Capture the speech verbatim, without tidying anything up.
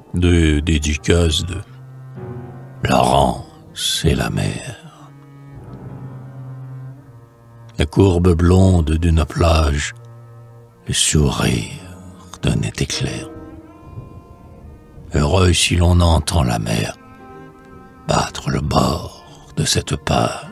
Des dédicaces de Laurence et la mer. La courbe blonde d'une plage, le sourire d'un été clair. Heureux si l'on entend la mer battre le bord de cette page.